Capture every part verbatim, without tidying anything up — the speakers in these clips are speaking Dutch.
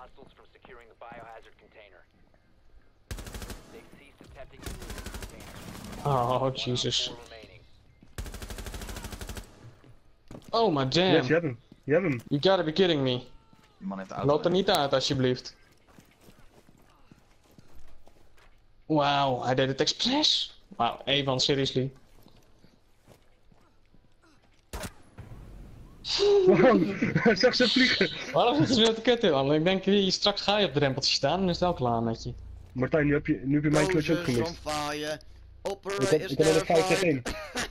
hostiles from securing the biohazard container. They've ceased attempting to move the container. Oh, Jesus. Oh, maar damn. Yes, je hebt hem. Je hebt hem. You gotta be kidding me. Die man heeft de auto. Loop er niet uit, alsjeblieft. Wauw, hij deed het expres. Wauw, Evan, seriously. Wow, hij zag ze vliegen. Waarom zit je weer te kutten dan? Ik denk, hier, straks ga je op het drempeltje staan en dan is het al klaar met je. Martijn, nu heb je, nu heb je mijn clutch ook gemist. Ik heb, ik heb er vijf tegen één.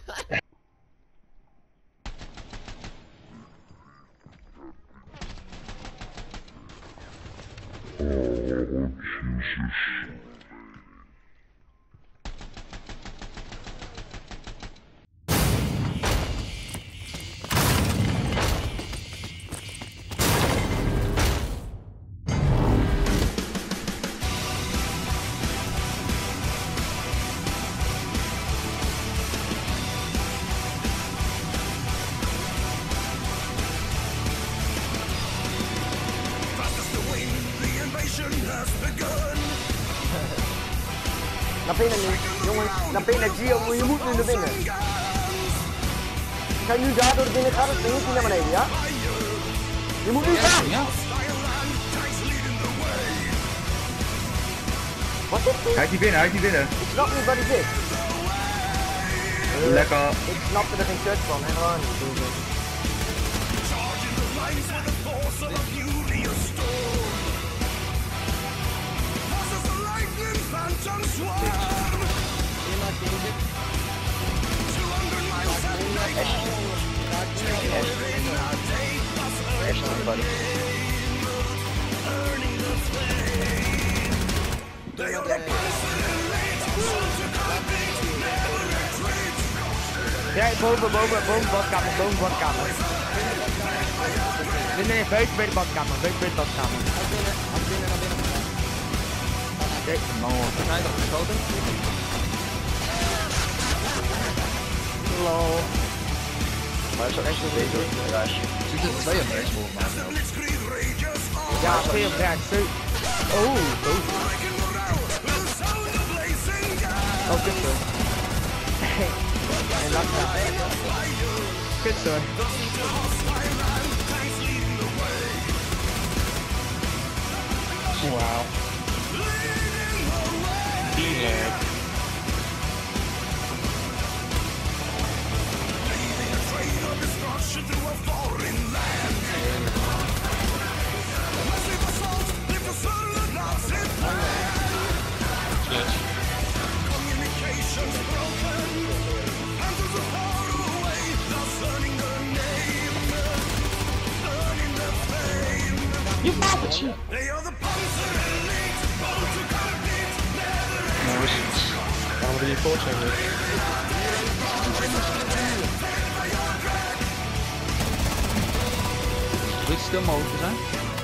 Naar binnen nu, jongens, naar binnen, Gio, je moet nu naar binnen. Ga je nu daar door de binnen gaan, dan moet je naar beneden, ja? Je moet nu gaan! Ja. Wat is dit? Hij is niet binnen, hij is niet binnen. Ik snap niet waar die zit. Lekker. Ik snapte er geen kut van, helemaal niet. Doe het. Ja, boven, boven, boven badkamer, boven badkamer. Nee, nee, buiten bij de badkamer, buiten bij de badkamer. Kijk, man, hij is al geschoten. Hallo. Maar zo echt een beetje garage. Zit er twee op rechts volgens mij. Ja, twee op rechts. Oh, oh. Oh, kut zo. En dat gaat. Kut zo. Wauw. Heerlijk. Je maakt het shit. Waarom wil je voor zijn? Wil je stil mogelijk zijn?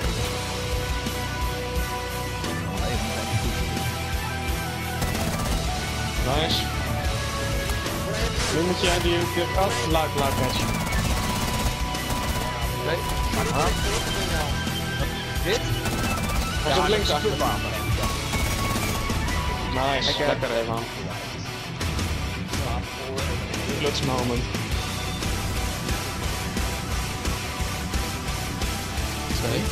Nice. Nu moet jij die ook gat laat laat matchen. Nee. Aha. Dit? Hij is op links achter. Wapen. Nice, Lekker. lekker even aan. Clutch moment. Twee.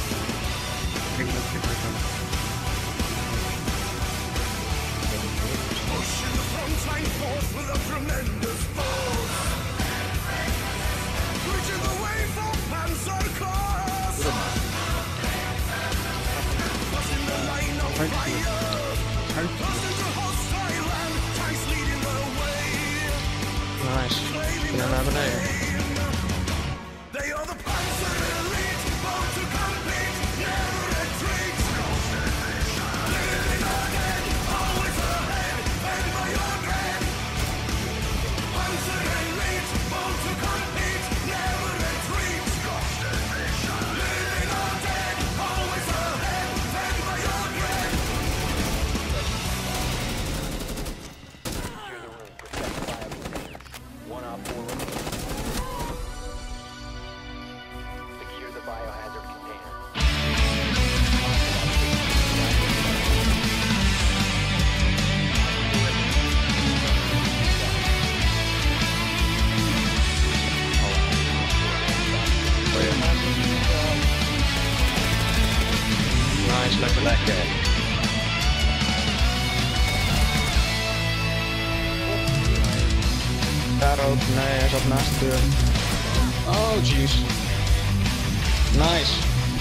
Nice. Ik ga naar beneden. Secure the room. Protect the biohazard. One op four remaining. Nice, lekker. Lekker. Daar ook. Nee, hij zat naast de deur. Oh jeez. Nice.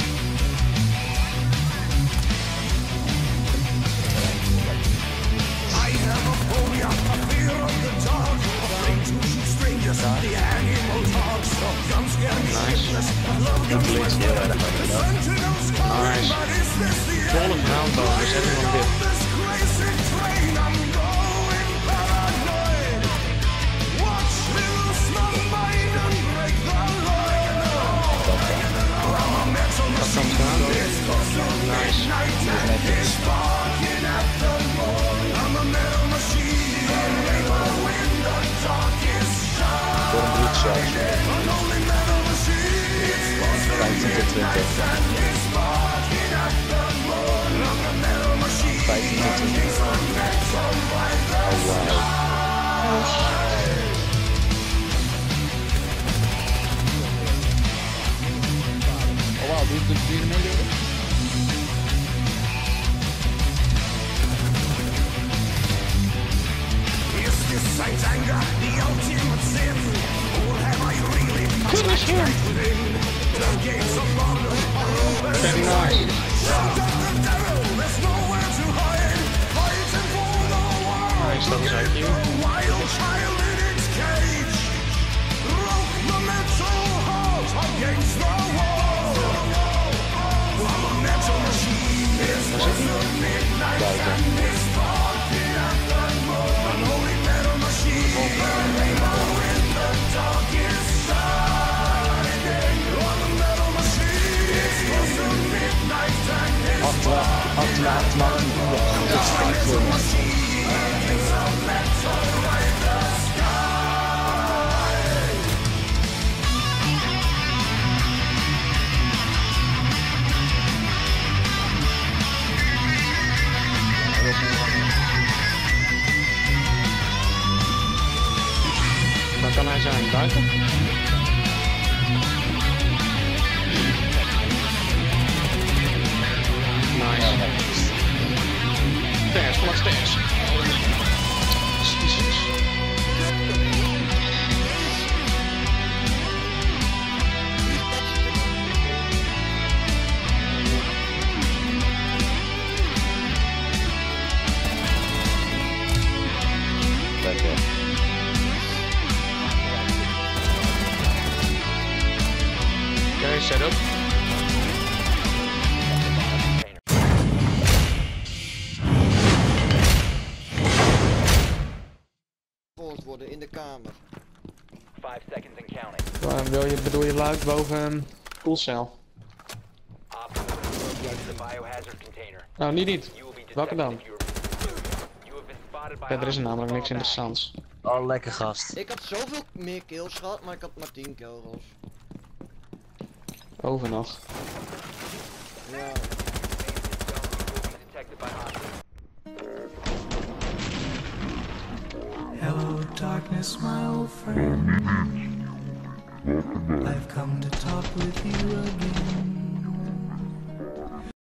Nice. Volle round dan, we zetten hem weer. Dat kan staan. Nice. Door een bloedshot. vijftien tot twintig. vijftien tot twintig. Oh wow. Oh wow, doe je er mee doen? Finish him! Very nice. Nice, dat is I Q. Achterna, achterna, achterna. Waar kan hij zijn? Buiten? Nice. Stairs, kom maar stairs. Jezus. Lekker. Oké, setup. Worden in de kamer. Five seconds and counting. Waar wil je, bedoel je luik boven een koelcel? Op the biohazard container. Nou, niet niet. You will be Welke dan? detected if you are- You have been spotted by Verder is er hostiles. namelijk niks Fall back. interessants. Oh, lekker gast. Ik had zoveel meer kills gehad, maar ik had maar tien kills. Boven nog. Ja. Detected by hostiles. Hello, darkness, my old friend. I've come to talk with you again.